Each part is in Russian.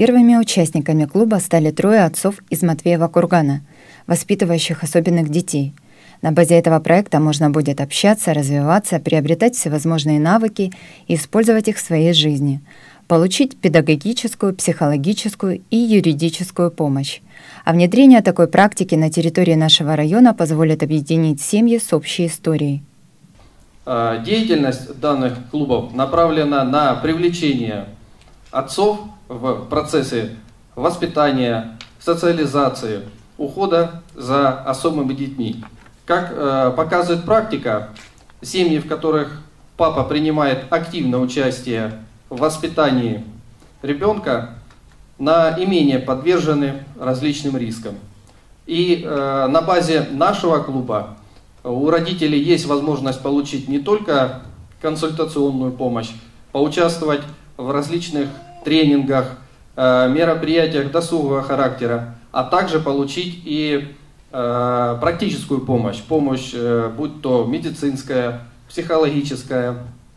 Первыми участниками клуба стали трое отцов из Матвеева кургана, воспитывающих особенных детей. На базе этого проекта можно будет общаться, развиваться, приобретать всевозможные навыки и использовать их в своей жизни, получить педагогическую, психологическую и юридическую помощь. А внедрение такой практики на территории нашего района позволит объединить семьи с общей историей. Деятельность данных клубов направлена на привлечение отцов в процессе воспитания, социализации, ухода за особыми детьми. Как показывает практика, семьи, в которых папа принимает активное участие в воспитании ребенка, наименее подвержены различным рискам. И на базе нашего клуба у родителей есть возможность получить не только консультационную помощь, поучаствовать в различных тренингах, мероприятиях досугового характера, а также получить и практическую помощь, будь то медицинская, психологическая.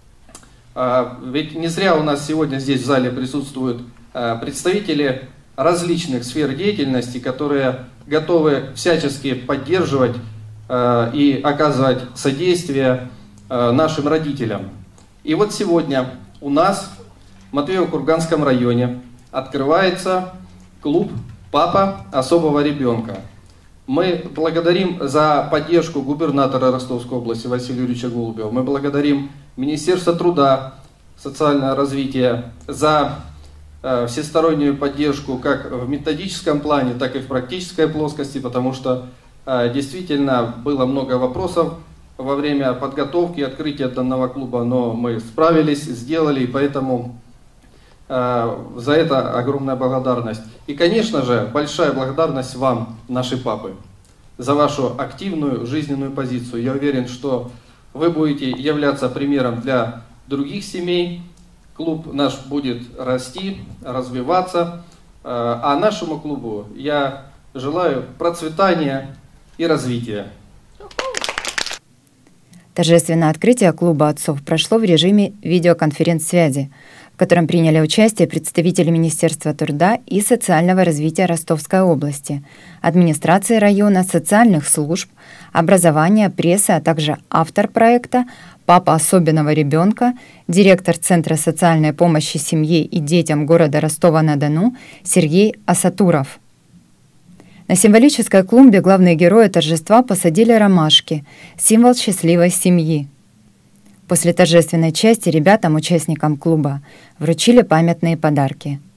Ведь не зря у нас сегодня здесь в зале присутствуют представители различных сфер деятельности, которые готовы всячески поддерживать и оказывать содействие нашим родителям. И вот сегодня у нас в Матвеево-Курганском районе открывается клуб «Папа особого ребенка». Мы благодарим за поддержку губернатора Ростовской области Василия Юрьевича Голубева. Мы благодарим Министерство труда, социального развития за всестороннюю поддержку как в методическом плане, так и в практической плоскости, потому что действительно было много вопросов во время подготовки и открытия данного клуба, но мы справились, сделали, и поэтому за это огромная благодарность. И, конечно же, большая благодарность вам, наши папы, за вашу активную жизненную позицию. Я уверен, что вы будете являться примером для других семей. Клуб наш будет расти, развиваться. А нашему клубу я желаю процветания и развития. Торжественное открытие клуба отцов прошло в режиме видеоконференц-связи, в котором приняли участие представители Министерства труда и социального развития Ростовской области, администрации района, социальных служб, образования, прессы, а также автор проекта, папа особенного ребенка, директор Центра социальной помощи семье и детям города Ростова-на-Дону Сергей Асатуров. На символической клумбе главные герои торжества посадили ромашки, символ счастливой семьи. После торжественной части ребятам, участникам клуба, вручили памятные подарки.